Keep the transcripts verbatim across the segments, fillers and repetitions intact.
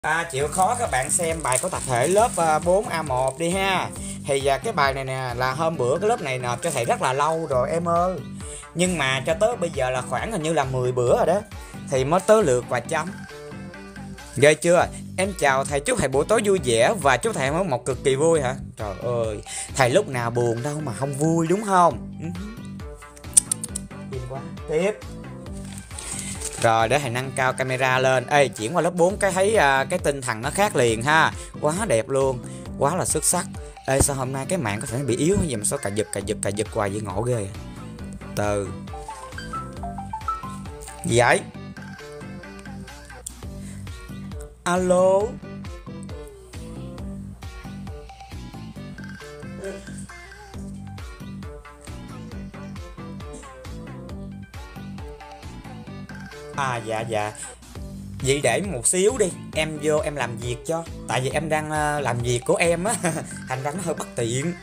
À, chịu khó các bạn xem bài của tập thể lớp à, bốn A một đi ha. Thì à, cái bài này nè là hôm bữa cái lớp này nộp cho thầy rất là lâu rồi em ơi. Nhưng mà cho tới bây giờ là khoảng hình như là mười bữa rồi đó thì mới tới lượt và chấm. Ghê chưa? Em chào thầy, chúc thầy buổi tối vui vẻ và chúc thầy có một cực kỳ vui hả? Trời ơi, thầy lúc nào buồn đâu mà không vui đúng không? Im quá. Tiếp. Rồi để thầy nâng cao camera lên. Ê, chuyển qua lớp bốn cái thấy uh, cái tinh thần nó khác liền ha. Quá đẹp luôn, quá là xuất sắc. Ê, sao hôm nay cái mạng có thể bị yếu gì mà sao cà giật cà giật cà giật hoài vậy, ngộ ghê. Từ gì vậy? Alo. À dạ dạ. Vậy để một xíu đi, em vô em làm việc cho. Tại vì em đang uh, làm việc của em á. Thành ra nó hơi bất tiện.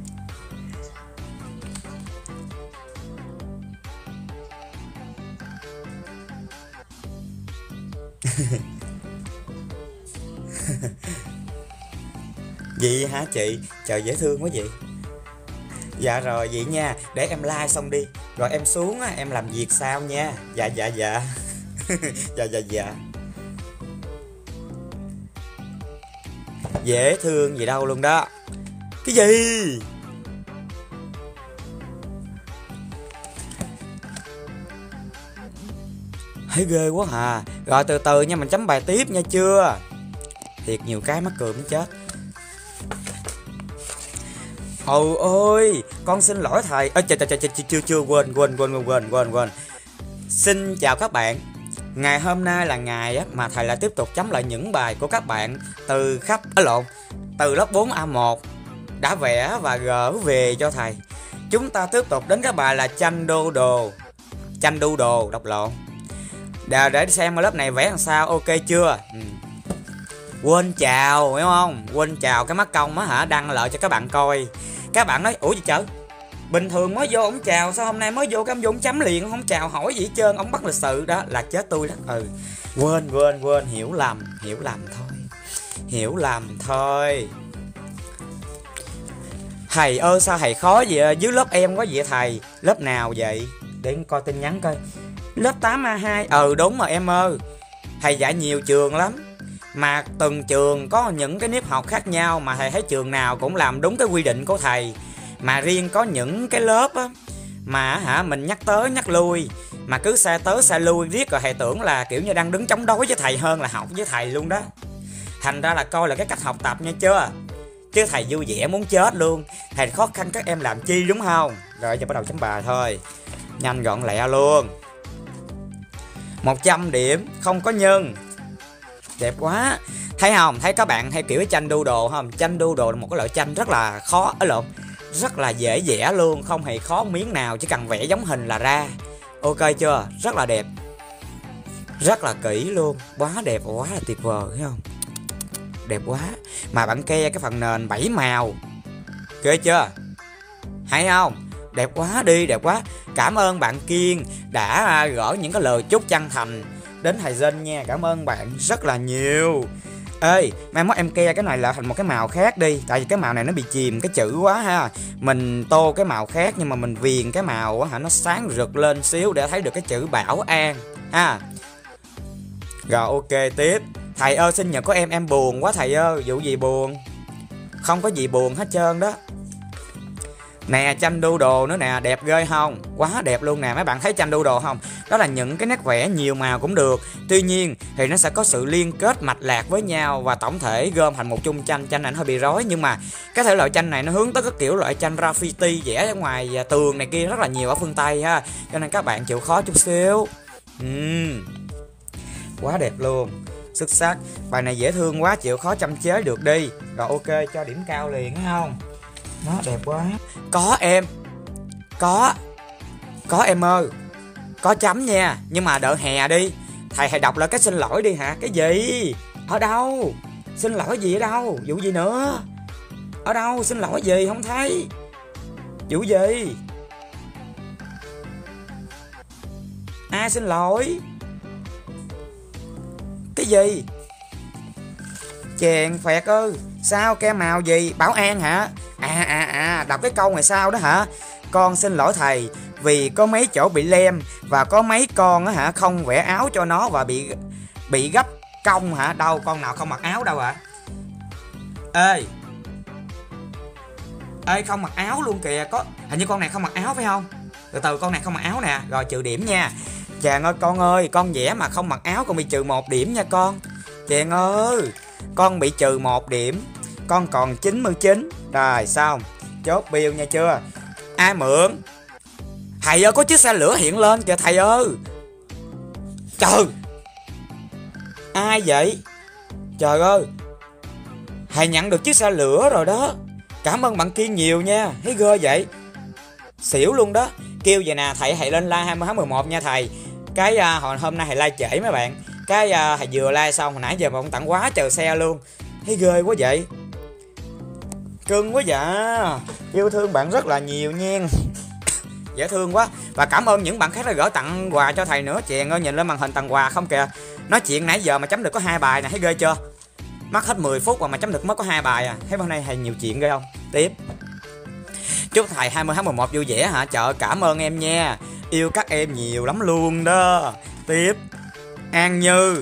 Gì hả chị? Trời dễ thương quá vậy. Dạ rồi vậy nha, để em like xong đi rồi em xuống á, em làm việc sau nha. Dạ dạ dạ. Dạ dạ dạ. Dễ thương gì đâu luôn đó. Cái gì? Thấy ghê quá hà. Rồi từ từ nha, mình chấm bài tiếp nha chưa. Thiệt nhiều cái mắc cười muốn chết. Ôi ôi, con xin lỗi thầy. Ơ trời trời trời chưa chưa quên quên quên quên quên quên. Xin chào các bạn. Ngày hôm nay là ngày á, mà thầy lại tiếp tục chấm lại những bài của các bạn từ khắp ở lộn từ lớp bốn A một đã vẽ và gỡ về cho thầy. Chúng ta tiếp tục đến cái bài là tranh đô đồ. Tranh đu đồ, đọc lộn. Để, để xem ở lớp này vẽ làm sao, ok chưa? Ừ. Quên chào, hiểu không? Quên chào cái mắt công á hả, đăng lại cho các bạn coi. Các bạn nói, ủa gì trời? Bình thường mới vô ông chào, sao hôm nay mới vô cái ông vô ông chấm liền, không chào hỏi gì hết trơn, ông bắt lịch sự đó là chết tôi đó. Ừ. Quên quên quên, hiểu lầm, hiểu lầm thôi. Hiểu lầm thôi. Thầy ơi sao thầy khó vậy? Dưới lớp em quá vậy thầy. Lớp nào vậy? Để coi tin nhắn coi. Lớp tám A hai. Ừ đúng rồi em ơi. Thầy dạy nhiều trường lắm. Mà từng trường có những cái nếp học khác nhau, mà thầy thấy trường nào cũng làm đúng cái quy định của thầy. Mà riêng có những cái lớp á, mà hả mình nhắc tới nhắc lui, mà cứ xe tới xe lui riết, rồi thầy tưởng là kiểu như đang đứng chống đối với thầy hơn là học với thầy luôn đó. Thành ra là coi là cái cách học tập nha chưa. Chứ thầy vui vẻ muốn chết luôn. Thầy khó khăn các em làm chi đúng không? Rồi giờ bắt đầu chấm bài thôi. Nhanh gọn lẹ luôn. Một trăm điểm, không có nhân. Đẹp quá. Thấy không? Thấy các bạn hay kiểu tranh đu đồ không? Tranh đu đồ là một cái loại tranh rất là khó ở lộn, rất là dễ vẽ luôn, không hề khó miếng nào, chỉ cần vẽ giống hình là ra. Ok chưa? Rất là đẹp. Rất là kỹ luôn. Quá đẹp, quá là tuyệt vời, thấy không? Đẹp quá. Mà bạn ke cái phần nền bảy màu. Ghê chưa? Hay không? Đẹp quá đi, đẹp quá. Cảm ơn bạn Kiên đã gửi những cái lời chúc chân thành đến thầy Dân nha. Cảm ơn bạn rất là nhiều. Ê, mai mốt em ke cái này là thành một cái màu khác đi. Tại vì cái màu này nó bị chìm cái chữ quá ha. Mình tô cái màu khác, nhưng mà mình viền cái màu hả nó sáng rực lên xíu để thấy được cái chữ Bảo An ha. Rồi ok tiếp. Thầy ơi sinh nhật của em em buồn quá thầy ơi. Vụ gì buồn? Không có gì buồn hết trơn đó. Nè tranh đu đồ nữa nè, đẹp ghê không? Quá đẹp luôn nè, mấy bạn thấy tranh đu đồ không? Đó là những cái nét vẽ nhiều màu cũng được. Tuy nhiên thì nó sẽ có sự liên kết mạch lạc với nhau và tổng thể gom thành một chung tranh. Tranh này nó hơi bị rối, nhưng mà cái thể loại tranh này nó hướng tới cái kiểu loại tranh graffiti vẽ ở ngoài tường này kia rất là nhiều ở phương Tây ha. Cho nên các bạn chịu khó chút xíu. uhm. Quá đẹp luôn. Xuất sắc. Bài này dễ thương quá, chịu khó chăm chế được đi. Rồi ok, cho điểm cao liền thấy không? Nó đẹp quá. Có em. Có. Có em ơi. Có chấm nha. Nhưng mà đợi hè đi. Thầy thầy đọc lại cái xin lỗi đi hả? Cái gì? Ở đâu? Xin lỗi gì ở đâu? Vụ gì nữa? Ở đâu? Xin lỗi gì? Không thấy. Vụ gì? Ai xin lỗi? Cái gì? Chèn phẹt ơi. Sao kem màu gì? Bảo An hả? À à à, đọc cái câu này sao đó hả? Con xin lỗi thầy vì có mấy chỗ bị lem và có mấy con á hả không vẽ áo cho nó và bị bị gấp cong hả? Đâu, con nào không mặc áo đâu ạ? À? Ê. Ê, không mặc áo luôn kìa. Có hình như con này không mặc áo phải không? Từ từ, con này không mặc áo nè. Rồi trừ điểm nha. Chàng ơi con ơi, con vẽ mà không mặc áo con bị trừ một điểm nha con. Chàng ơi, con bị trừ một điểm. Con còn chín mươi chín. Rồi xong, chốt bill nha chưa? Ai mượn? Thầy ơi, có chiếc xe lửa hiện lên kìa thầy ơi. Trời, ai vậy? Trời ơi, thầy nhận được chiếc xe lửa rồi đó. Cảm ơn bạn Kiên nhiều nha. Thấy ghê vậy. Xỉu luôn đó. Kêu vậy nè thầy, thầy lên like hai mươi tháng mười một nha thầy. Cái uh, hồi hôm nay thầy like trễ mấy bạn. Cái uh, thầy vừa like xong hồi nãy giờ mà ông tặng quá chờ xe luôn. Thấy ghê quá vậy. Cưng quá dạ. Yêu thương bạn rất là nhiều nha. Dễ thương quá. Và cảm ơn những bạn khác đã gửi tặng quà cho thầy nữa. Chèn ơi, nhìn lên màn hình tặng quà không kìa. Nói chuyện nãy giờ mà chấm được có hai bài nè, thấy ghê chưa? Mất hết mười phút mà chấm được mới có hai bài à. Thấy hôm nay thầy nhiều chuyện ghê không? Tiếp. Chúc thầy hai mươi tháng mười một vui vẻ hả? Trời, cảm ơn em nha. Yêu các em nhiều lắm luôn đó. Tiếp. An Như.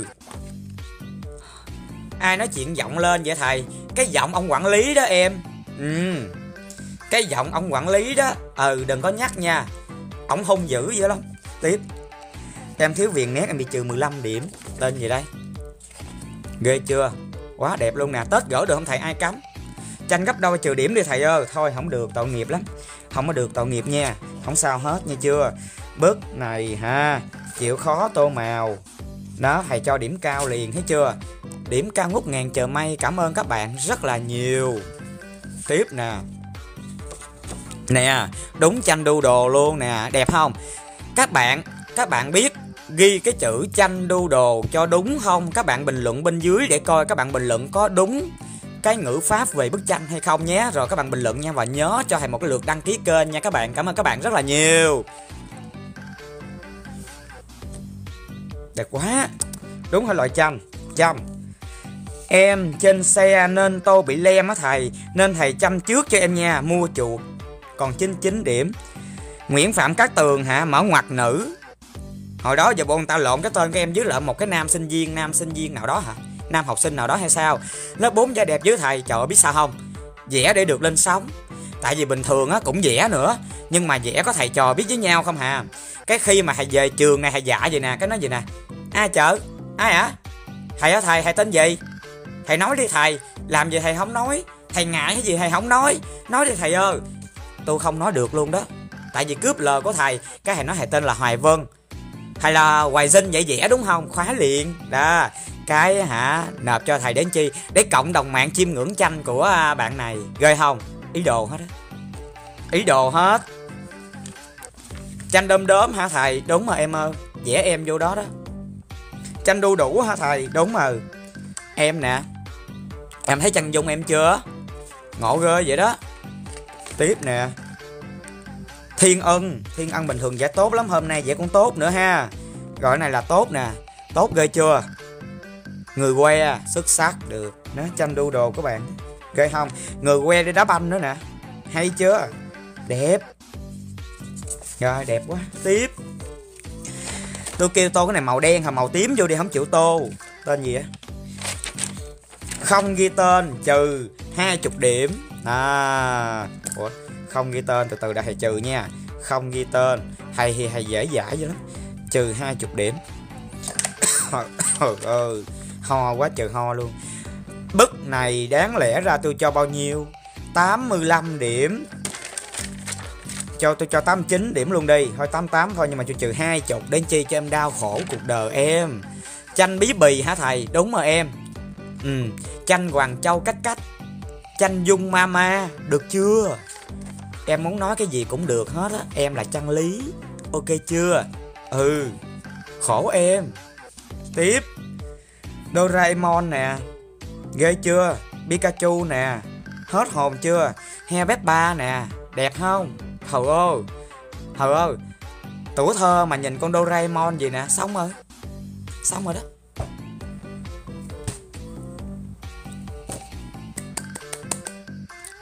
Ai nói chuyện giọng lên vậy thầy? Cái giọng ông quản lý đó em. Ừ. Cái giọng ông quản lý đó. Ừ, đừng có nhắc nha. Ông hung dữ vậy lắm. Tiếp. Em thiếu viền nét em bị trừ mười lăm điểm. Tên gì đây? Ghê chưa? Quá đẹp luôn nè. Tết gỡ được không thầy? Ai cấm? Tranh gấp đôi trừ điểm đi thầy ơi. Thôi không được, tội nghiệp lắm. Không có được, tội nghiệp nha. Không sao hết nha chưa? Bức này ha, chịu khó tô màu. Đó, thầy cho điểm cao liền, thấy chưa? Điểm cao ngút ngàn chờ may. Cảm ơn các bạn rất là nhiều. Tiếp nè. Nè, đúng tranh đu đồ luôn nè. Đẹp không? Các bạn, các bạn biết ghi cái chữ tranh đu đồ cho đúng không? Các bạn bình luận bên dưới để coi các bạn bình luận có đúng cái ngữ pháp về bức tranh hay không nhé. Rồi các bạn bình luận nha. Và nhớ cho thầy một cái lượt đăng ký kênh nha các bạn. Cảm ơn các bạn rất là nhiều. Đẹp quá. Đúng hay loại tranh? Tranh. Em trên xe nên tô bị lem á thầy. Nên thầy chăm trước cho em nha. Mua chuột. Còn chín mươi chín điểm. Nguyễn Phạm Cát Tường hả? Mở ngoặc nữ. Hồi đó giờ bọn ta lộn cái tên của em với lại một cái nam sinh viên. Nam sinh viên nào đó hả? Nam học sinh nào đó hay sao? Lớp bốn da đẹp với thầy. Trời ơi, biết sao không? Vẽ để được lên sóng. Tại vì bình thường á cũng vẽ nữa. Nhưng mà vẽ có thầy trò biết với nhau không hà? Cái khi mà thầy về trường này thầy dạ vậy nè. Cái nói gì nè? Ai chợ? Ai hả? Thầy hả thầy? Thầy tên gì? Thầy nói đi thầy. Làm gì thầy không nói? Thầy ngại cái gì thầy không nói? Nói đi thầy ơi. Tôi không nói được luôn đó. Tại vì cướp lời của thầy. Cái thầy nói thầy tên là Hoài Vân. Thầy là Hoài Dinh vậy vẽ đúng không? Khóa liền. Đó. Cái hả nộp cho thầy đến chi? Để cộng đồng mạng chiêm ngưỡng tranh của bạn này. Ghê không? Ý đồ hết á. Ý đồ hết. Tranh đom đóm hả thầy? Đúng rồi em ơi. Vẽ em vô đó đó. Tranh đu đủ hả thầy? Đúng rồi. Em nè. Em thấy chân dung em chưa? Ngộ ghê vậy đó. Tiếp nè. Thiên Ân. Thiên Ân bình thường vẽ tốt lắm. Hôm nay vẽ cũng tốt nữa ha. Rồi cái này là tốt nè. Tốt ghê chưa? Người que xuất sắc được. Nó tranh đu đồ các bạn. Ghê không? Người que đi đá banh nữa nè. Hay chưa? Đẹp. Rồi đẹp quá. Tiếp. Tôi kêu tô cái này màu đen hay màu tím vô đi, không chịu tô. Tên gì á? Không ghi tên trừ hai mươi điểm. À. Ủa, không ghi tên, từ từ đã thầy trừ nha. Không ghi tên. Thầy thì thầy dễ dãi vậy lắm. Trừ hai mươi điểm. Trời ơi, ho quá trời ho luôn. Bức này đáng lẽ ra tôi cho bao nhiêu? tám mươi lăm điểm. Cho tôi cho tám mươi chín điểm luôn đi. Thôi tám mươi tám thôi, nhưng mà tôi trừ hai mươi. Đến chi cho em đau khổ cuộc đời em. Tranh bí bì hả thầy? Đúng rồi em. Ừ. Tranh Hoàng Châu Cách Cách. Tranh Dung Mama. Được chưa? Em muốn nói cái gì cũng được hết á. Em là Trăng Lý. Ok chưa? Ừ. Khổ em. Tiếp. Doraemon nè. Ghê chưa? Pikachu nè. Hết hồn chưa? He Peppa nè. Đẹp không? Trời ơi. Trời ơi. Tuổi thơ mà nhìn con Doraemon gì nè. Xong rồi. Xong rồi đó.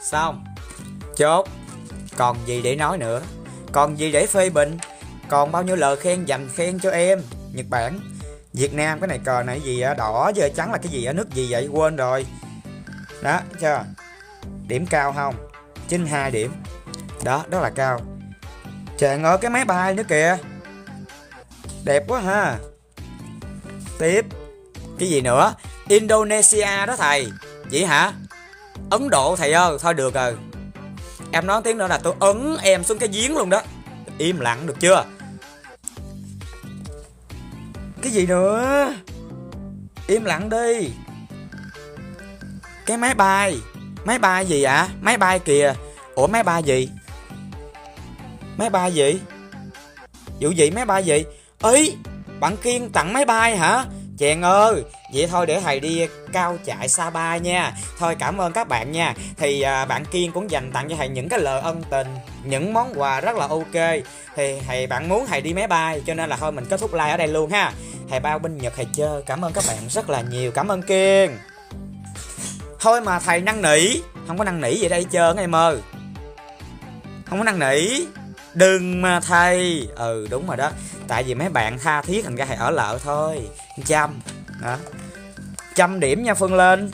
Xong. Chốt. Còn gì để nói nữa? Còn gì để phê bình? Còn bao nhiêu lời khen dành khen cho em? Nhật Bản, Việt Nam, cái này cờ này gì á, đỏ giờ trắng là cái gì á, nước gì vậy quên rồi. Đó, chưa? Điểm cao không? chín mươi hai điểm. Đó, đó là cao. Trời ơi, cái máy bay nữa kìa. Đẹp quá ha. Tiếp. Cái gì nữa? Indonesia đó thầy. Vậy hả? Ấn Độ thầy ơi. Thôi được rồi. Em nói tiếng nữa là tôi ấn em xuống cái giếng luôn đó. Im lặng được chưa? Cái gì nữa? Im lặng đi. Cái máy bay. Máy bay gì ạ? À? Máy bay kìa. Ủa máy bay gì? Máy bay gì? Vụ gì máy bay gì? Ấy, bạn Kiên tặng máy bay hả? Chèn ơi, vậy thôi để thầy đi cao chạy Sapa nha. Thôi cảm ơn các bạn nha. Thì à, bạn Kiên cũng dành tặng cho thầy những cái lời ân tình, những món quà rất là ok. Thì thầy bạn muốn thầy đi máy bay, cho nên là thôi mình kết thúc like ở đây luôn ha. Thầy bao binh Nhật thầy chơi. Cảm ơn các bạn rất là nhiều. Cảm ơn Kiên. Thôi mà thầy năn nỉ. Không có năn nỉ gì đây hết trơn em ơi. Không có năn nỉ. Đừng mà thầy. Ừ đúng rồi đó. Tại vì mấy bạn tha thiết thành ra thầy ở lại thôi. Trăm. Đó. Trăm điểm nha Phương lên.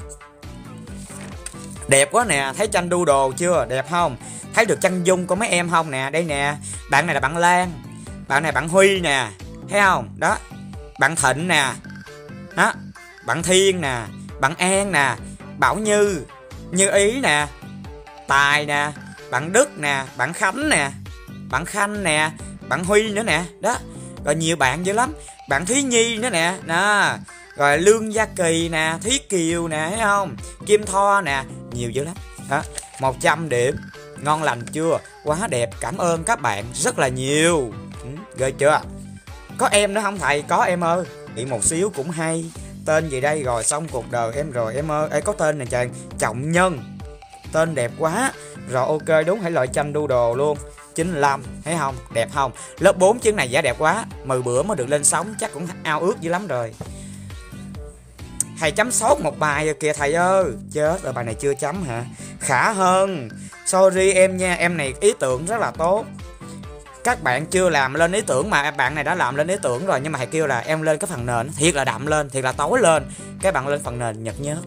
Đẹp quá nè. Thấy tranh đu đồ chưa? Đẹp không? Thấy được chân dung của mấy em không nè? Đây nè. Bạn này là bạn Lan. Bạn này bạn Huy nè. Thấy không? Đó. Bạn Thịnh nè. Đó. Bạn Thiên nè. Bạn An nè. Bảo Như. Như Ý nè. Tài nè. Bạn Đức nè. Bạn Khánh nè. Bạn Khanh nè. Bạn Huy nữa nè. Đó. Rồi nhiều bạn dữ lắm. Bạn Thúy Nhi nữa nè. Nè. Rồi Lương Gia Kỳ nè. Thúy Kiều nè. Thấy không? Kim Tho nè. Nhiều dữ lắm. Đó. một trăm điểm. Ngon lành chưa? Quá đẹp. Cảm ơn các bạn rất là nhiều. Ừ, ghê chưa? Có em nữa không thầy? Có em ơi. Bị một xíu cũng hay. Tên gì đây? Rồi xong cuộc đời em rồi em ơi. Ê có tên nè trời. Trọng Nhân. Tên đẹp quá. Rồi ok đúng hãy loại tranh đu đồ luôn. chín mươi lăm. Thấy không? Đẹp không? Lớp bốn chương này giả đẹp quá. mười bữa mới được lên sóng. Chắc cũng ao ước dữ lắm rồi. Thầy chấm sót một bài rồi kìa thầy ơi. Chết rồi bài này chưa chấm hả? Khả Hơn. Sorry em nha. Em này ý tưởng rất là tốt. Các bạn chưa làm lên ý tưởng mà bạn này đã làm lên ý tưởng rồi. Nhưng mà thầy kêu là em lên cái phần nền thiệt là đậm lên, thiệt là tối lên. Các bạn lên phần nền nhật nhớ.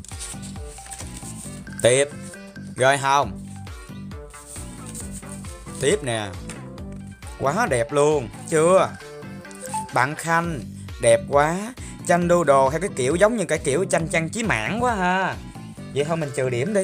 Tiếp. Rồi không? Tiếp nè. Quá đẹp luôn. Chưa? Bạn Khanh. Đẹp quá. Tranh đu đồ hay cái kiểu giống như cái kiểu tranh trang trí mảng quá ha. Vậy thôi mình trừ điểm đi.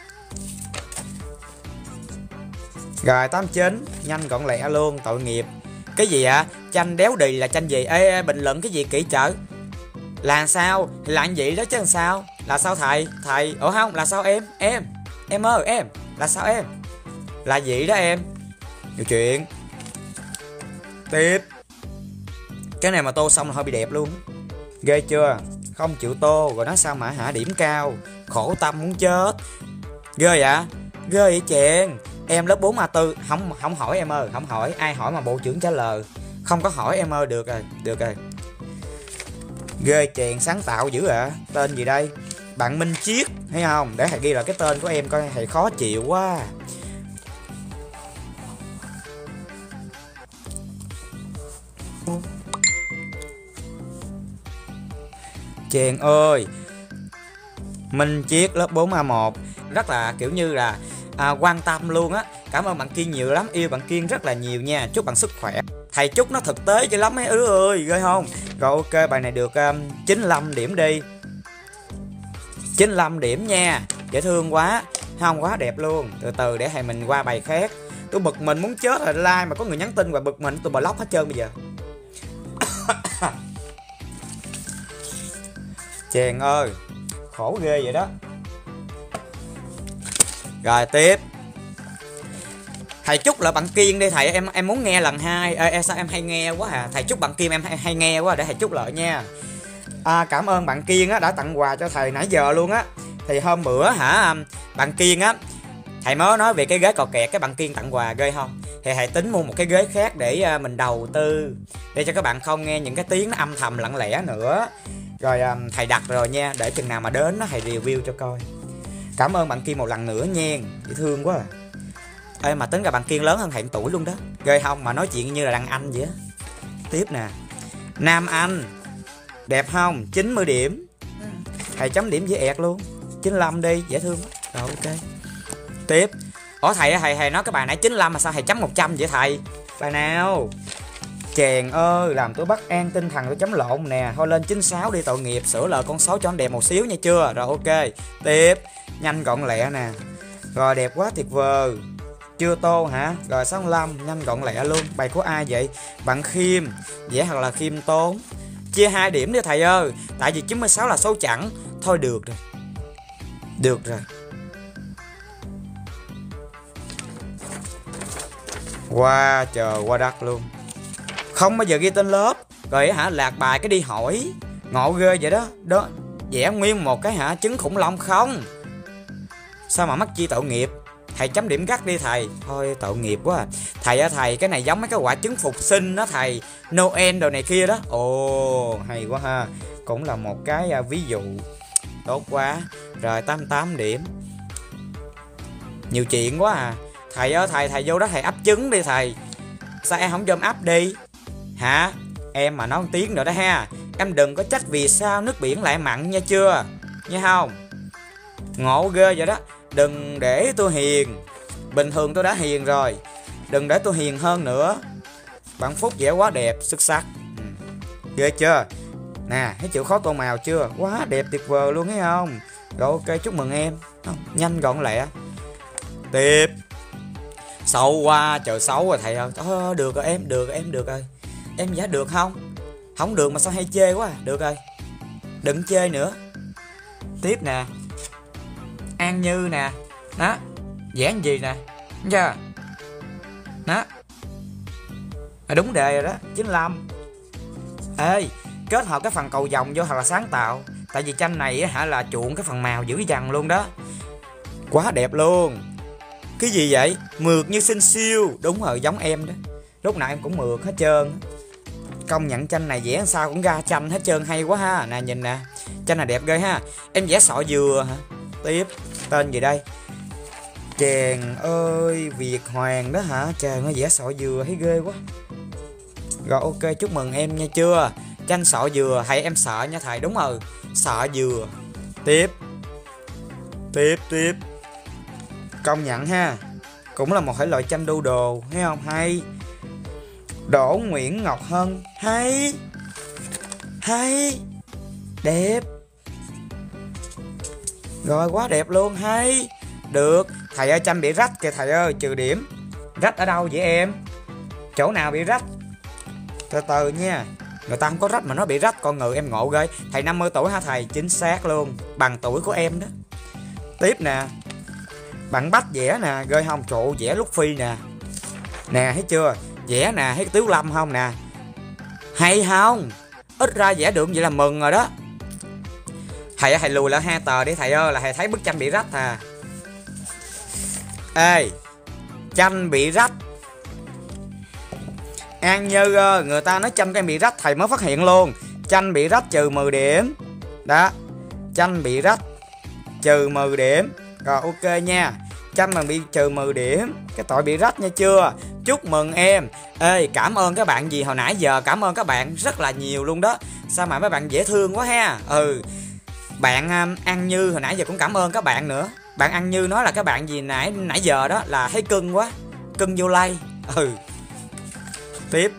Rồi tám chín. Nhanh gọn lẹ luôn. Tội nghiệp. Cái gì ạ? À? Tranh đéo đì là tranh gì? Ê, ê bình luận cái gì kỹ chợ? Là sao? Là anh vậy đó chứ làm sao? Là sao thầy? Thầy. Ủa không? Là sao em? Em. Em ơi em. Là sao em? Là gì đó em? Nhiều chuyện. Tiếp. Cái này mà tô xong là hơi bị đẹp luôn. Ghê chưa? Không chịu tô. Rồi nói sao mà hả điểm cao. Khổ tâm muốn chết. Ghê vậy? Ghê vậy chèn. Em lớp bốn A tư. Không không hỏi em ơi. Không hỏi. Ai hỏi mà bộ trưởng trả lời. Không có hỏi em ơi. Được rồi. Được rồi. Ghê chèn sáng tạo dữ ạ. À. Tên gì đây? Bạn Minh Chiết. Thấy không? Để thầy ghi là cái tên của em coi thầy khó chịu quá. Chèn ơi. Minh Chiết lớp bốn A một. Rất là kiểu như là à, quan tâm luôn á. Cảm ơn bạn Kiên nhiều lắm. Yêu bạn Kiên rất là nhiều nha. Chúc bạn sức khỏe. Thầy chúc nó thực tế dữ lắm mấy ứ ơi. Ghê không? Rồi ok bài này được um, chín mươi lăm điểm đi. chín mươi lăm điểm nha. Dễ thương quá. Không quá đẹp luôn. Từ từ để thầy mình qua bài khác. Tôi bực mình muốn chết rồi. Like mà có người nhắn tin và bực mình tôi block hết trơn bây giờ. Chèn ơi. Khổ ghê vậy đó. Rồi tiếp. Thầy chúc là bạn Kiên đi thầy. Em em muốn nghe lần hai. Ê, sao em hay nghe quá à. Thầy chúc bạn Kiên em hay, hay nghe quá. Để thầy chúc lại nha. À, cảm ơn bạn Kiên á, đã tặng quà cho thầy nãy giờ luôn á. Thì hôm bữa hả bạn Kiên á, thầy mới nói về cái ghế cò kẹt. Cái bạn Kiên tặng quà ghê không. Thì thầy tính mua một cái ghế khác để mình đầu tư. Để cho các bạn không nghe những cái tiếng nó âm thầm lặng lẽ nữa. Rồi thầy đặt rồi nha. Để chừng nào mà đến nó thầy review cho coi. Cảm ơn bạn Kiên một lần nữa nha, dễ thương quá à. Ê mà tính ra bạn Kiên lớn hơn Thầy tuổi luôn đó, ghê không, mà nói chuyện như là đàn anh vậy á. Tiếp nè, Nam Anh đẹp không, chín mươi điểm, thầy chấm điểm dễ ẹt luôn, chín mươi lăm đi, dễ thương quá. Rồi ok. Tiếp. Ủa thầy thầy thầy nói cái bài nãy chín mươi lăm mà sao thầy chấm một trăm vậy thầy? Bài nào? Chèn ơi, làm tôi bất an tinh thần, tôi chấm lộn nè. Thôi lên chín mươi sáu đi, tội nghiệp, sửa lại con số cho nó đẹp một xíu nha chưa? Rồi ok. Tiếp. Nhanh gọn lẹ nè. Rồi đẹp quá, tuyệt vời. Chưa tô hả? Rồi sáu mươi lăm, nhanh gọn lẹ luôn. Bài của ai vậy? Bạn Khiêm. Vẽ hoặc là khiêm tốn. Chia hai điểm đi thầy ơi. Tại vì chín mươi sáu là số chẵn. Thôi được rồi. Được rồi. Qua wow, trời qua đất luôn. Không bao giờ ghi tên lớp. Rồi hả, lạc bài cái đi hỏi. Ngộ ghê vậy đó. Đó, vẽ nguyên một cái hả, trứng khủng long không? Sao mà mắc chi tội nghiệp? Thầy chấm điểm gắt đi thầy. Thôi tội nghiệp quá à. Thầy á thầy, cái này giống mấy cái quả trứng phục sinh đó thầy, Noel đồ này kia đó. Ồ hay quá ha. Cũng là một cái uh, ví dụ. Tốt quá. Rồi tám mươi tám điểm. Nhiều chuyện quá à. Thầy ơi thầy, thầy vô đó thầy ấp trứng đi thầy. Sao em không cho em ấp đi? Hả? Em mà nói một tiếng rồi đó ha. Em đừng có trách vì sao nước biển lại mặn nha chưa? Nha không? Ngộ ghê vậy đó. Đừng để tôi hiền. Bình thường tôi đã hiền rồi. Đừng để tôi hiền hơn nữa. Bạn Phúc vẽ quá đẹp, xuất sắc. Ừ. Ghê chưa? Nè, thấy chịu khó tô màu chưa? Quá đẹp tuyệt vời luôn thấy không? Rồi ok, chúc mừng em. Nhanh gọn lẹ. Tiếp. Xấu quá, trời xấu rồi thầy ơi. Ờ, được rồi em, được rồi em, được rồi. Em vẽ được không? Không được mà sao hay chê quá à. Được rồi, đừng chê nữa. Tiếp nè, An Như nè. Đó, vẽ gì nè, thấy chưa? Đó, à, đúng đề rồi đó, chín mươi lăm. Ê, kết hợp cái phần cầu vồng vô thật là sáng tạo. Tại vì tranh này hả là chuộng cái phần màu dữ dằn luôn đó. Quá đẹp luôn. Cái gì vậy? Mượt như xinh siêu. Đúng rồi, giống em đó. Lúc nào em cũng mượt hết trơn. Công nhận tranh này vẽ sao cũng ra tranh hết trơn, hay quá ha. Nè nhìn nè, tranh này đẹp ghê ha. Em vẽ sọ dừa hả? Tiếp. Tên gì đây? Chèn ơi, Việt Hoàng đó hả? Trời, nó vẽ sọ dừa thấy ghê quá. Rồi ok, chúc mừng em nha chưa? Tranh sọ dừa, thầy em sợ nha thầy. Đúng rồi, sọ dừa. Tiếp. Tiếp tiếp. Công nhận ha. Cũng là một thể loại tranh đu đồ, thấy không? Hay. Đỗ Nguyễn Ngọc Hân. Hay. Hay. Đẹp. Rồi quá đẹp luôn. Hay. Được. Thầy ơi tranh bị rách kìa thầy ơi, trừ điểm. Rách ở đâu vậy em? Chỗ nào bị rách? Từ từ nha. Người ta không có rách mà nó bị rách. Con ngừ em ngộ ghê. Thầy năm mươi tuổi hả thầy? Chính xác luôn. Bằng tuổi của em đó. Tiếp nè. Bạn Bách vẽ nè, ghê không? Trụ vẽ Luffy nè. Nè thấy chưa? Vẽ nè, thấy Tiếu Lâm không nè? Hay không? Ít ra vẽ được vậy là mừng rồi đó. Thầy ơi, thầy lùi lại hai tờ đi thầy ơi, là thầy thấy bức tranh bị rách à. Ê, tranh bị rách. An Như ơi, người ta nói tranh cái bị rách thầy mới phát hiện luôn. Tranh bị rách trừ mười điểm. Đó, tranh bị rách trừ mười điểm. Rồi ok nha. Tranh mà bị trừ mười điểm. Cái tội bị rách nha chưa? Chúc mừng em. Ê, cảm ơn các bạn gì hồi nãy giờ. Cảm ơn các bạn rất là nhiều luôn đó. Sao mà mấy bạn dễ thương quá ha. Ừ. Bạn um, An Như hồi nãy giờ cũng cảm ơn các bạn nữa. Bạn An Như nói là các bạn gì nãy nãy giờ đó là thấy cưng quá. Cưng vô lay. Ừ. Tiếp.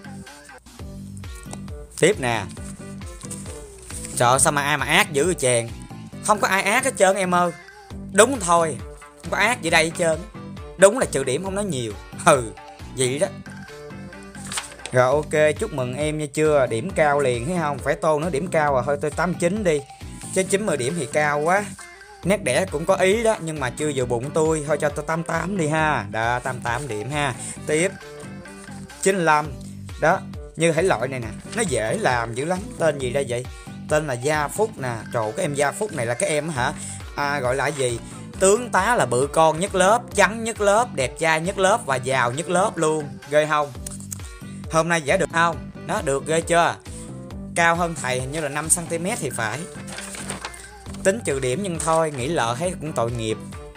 Tiếp nè. Trời, sao mà ai mà ác dữ vậy chèn? Không có ai ác hết trơn em ơi. Đúng thôi. Không có ác gì đây hết trơn. Đúng là trừ điểm không nói nhiều. Ừ, vậy đó. Rồi ok, chúc mừng em nha chưa? Điểm cao liền thấy không? Phải tô nữa điểm cao rồi, thôi tôi tám mươi chín đi. Chứ chín mươi điểm thì cao quá. Nét đẻ cũng có ý đó, nhưng mà chưa vừa bụng tôi. Thôi cho tôi tám mươi tám đi ha. Đó, tám mươi tám điểm ha. Tiếp. chín mươi lăm. Đó, như thể loại này nè. Nó dễ làm dữ lắm. Tên gì đây vậy? Tên là Gia Phúc nè. Trời, cái em Gia Phúc này là cái em hả? À, gọi là gì? Tướng tá là bự con nhất lớp, trắng nhất lớp, đẹp trai nhất lớp và giàu nhất lớp luôn. Ghê không? Hôm nay vẽ được không? Nó được ghê chưa? Cao hơn thầy hình như là năm xăng ti mét thì phải. Tính trừ điểm nhưng thôi, nghĩ lợ thấy cũng tội nghiệp.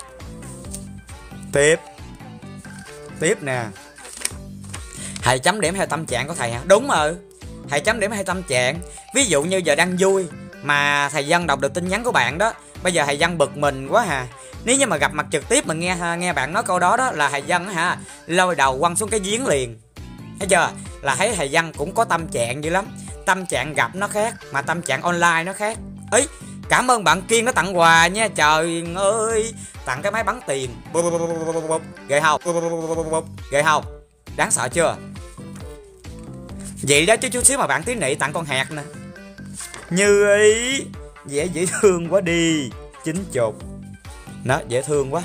Tiếp. Tiếp nè. Thầy chấm điểm theo tâm trạng của thầy hả? Đúng rồi. Thầy chấm điểm theo tâm trạng. Ví dụ như giờ đang vui mà thầy Dân đọc được tin nhắn của bạn đó, bây giờ thầy Dân bực mình quá hà. Nếu như mà gặp mặt trực tiếp mà nghe nghe bạn nói câu đó đó là thầy Dân hả, lôi đầu quăng xuống cái giếng liền. Thấy chưa? Là thấy thầy Dân cũng có tâm trạng dữ lắm. Tâm trạng gặp nó khác, mà tâm trạng online nó khác. Ấy, cảm ơn bạn Kiên nó tặng quà nha. Trời ơi, tặng cái máy bắn tiền. Ghê không? Ghê không? Đáng sợ chưa? Vậy đó chứ chút xíu mà bạn tí nị tặng con hạt nè. Như ý. Dễ dễ thương quá đi. Chín chục. Nó dễ thương quá.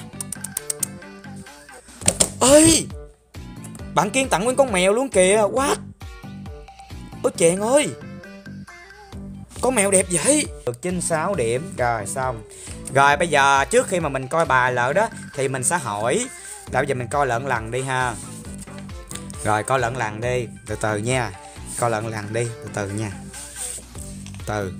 Ơi, bạn Kiên tặng nguyên con mèo luôn kìa. What? Ôi chèn ơi, con mèo đẹp vậy. Được chín mươi sáu điểm. Rồi xong. Rồi bây giờ trước khi mà mình coi bài lỡ đó thì mình sẽ hỏi. Bây giờ mình coi lận lần đi ha. Rồi coi lận lần đi. Từ từ nha. Coi lận lần đi. Từ từ nha. Từ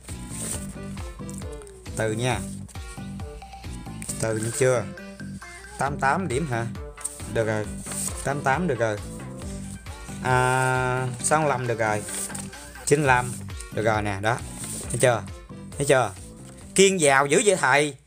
Từ nha. Từ như chưa. Tám mươi tám điểm hả? Được rồi. Tám mươi tám được rồi. À, sáu mươi lăm được rồi. chín mươi lăm được rồi nè. Đó. Thấy chưa? Thấy chưa? Kiên giàu dữ vậy thầy.